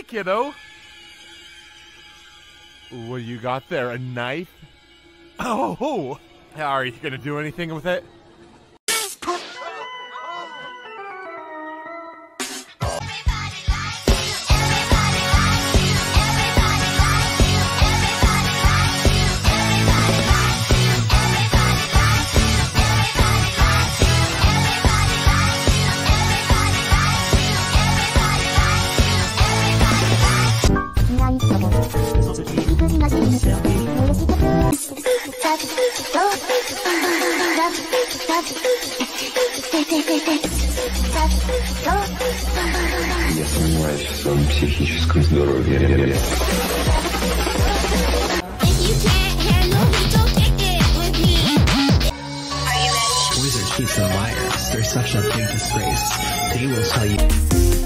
kiddo. What do you got there? A knife? Oh! Are you gonna do anything with it? Я сомневаюсь в своем психическом здоровье. Boys are cheats and liars. They're such a big disgrace. They will tell you.